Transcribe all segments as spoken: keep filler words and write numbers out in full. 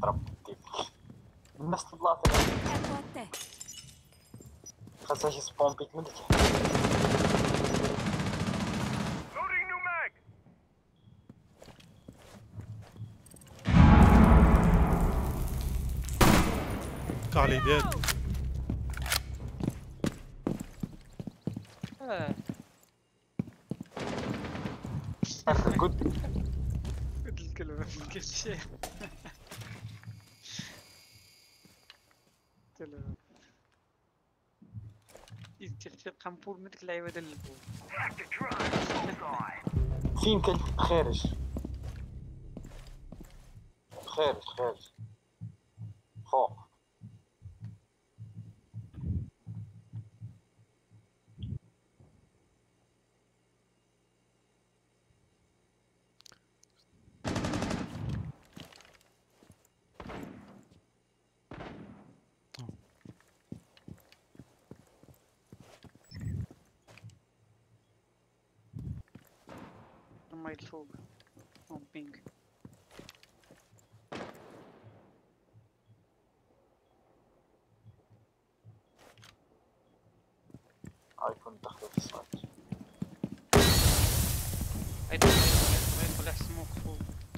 ضرب كيف نفس البلاصه خاصها شي سبون بيت من تحت. كالي ديال اه قلت قلت الكلمة ما لقيتش قلت له يدير في قنبول من ديك اللعيبة ديال البول. فين كان خارج خارج خارج فوق. لما يلفوق بينج ايكون دخلوا في الصوت. ايضا ما يدخل على السموك فوق.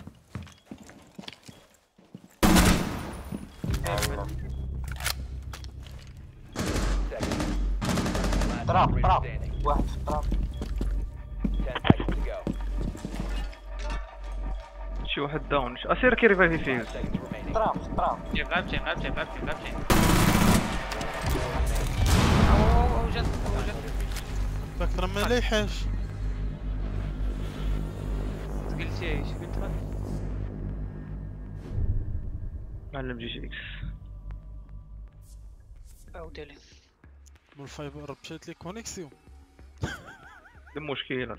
تراب تراب واحد في التراب. شي واحد داون اسير كيريفايفي فيه تراب في التراب. جيب لعبتين لعبتين لعبتين لعبتين اوه اوه جات اوه جات باك راه ما لايحاش. قلتي ايش قلت لك؟ معلم جي جي اكس عاود لي من الفايبر مشات لي كونيكسيون. المشكلة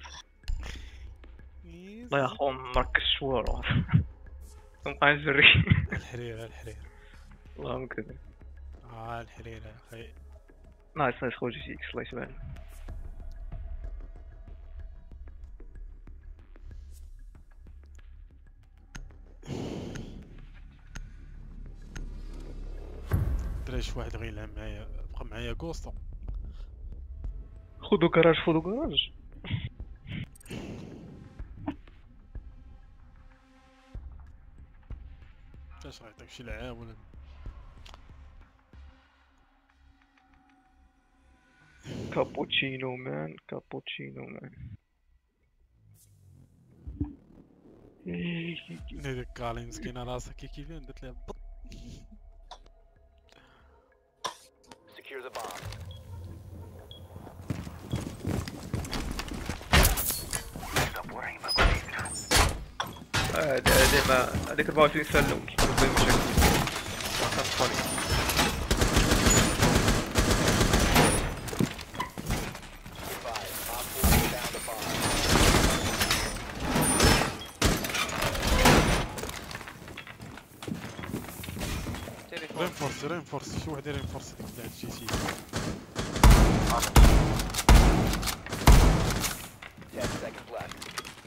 الله يا خو مركز شوار نبقى نجري. الحريرة الحريرة الله مكذب. اه الحريرة يا اخي. نايس نايس خو جي جي اكس الله يسمعنا. دريش واحد غيلعب معايا بقى معايا كوستو. خذوا كراج خذوا كراج. اش غيعطيك شي لعاب ولا كابوتشينو مان كابوتشينو مان. هذيك كالي مسكينة راسها كي كيفين درت لها بط. Secure the bomb. ديما هذيك أربعة وعشرين سلم كيكون بين مشاكل خاصة رينفورس رينفورس شي واحد رينفورس تاع شي شي. ten seconds left.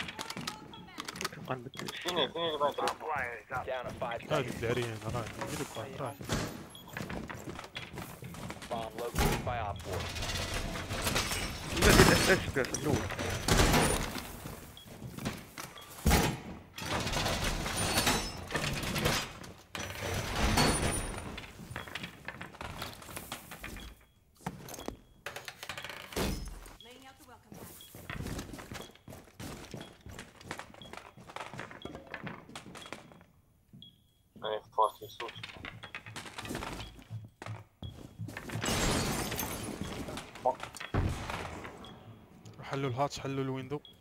فين فين اللي ما يدري. Down to five هادي seconds. الداريين راه هادي راه Bomb located by op four. لا دير اس اس في الاول. انا في فاصل يسوس. حلوا الهاتش حلوا الويندو.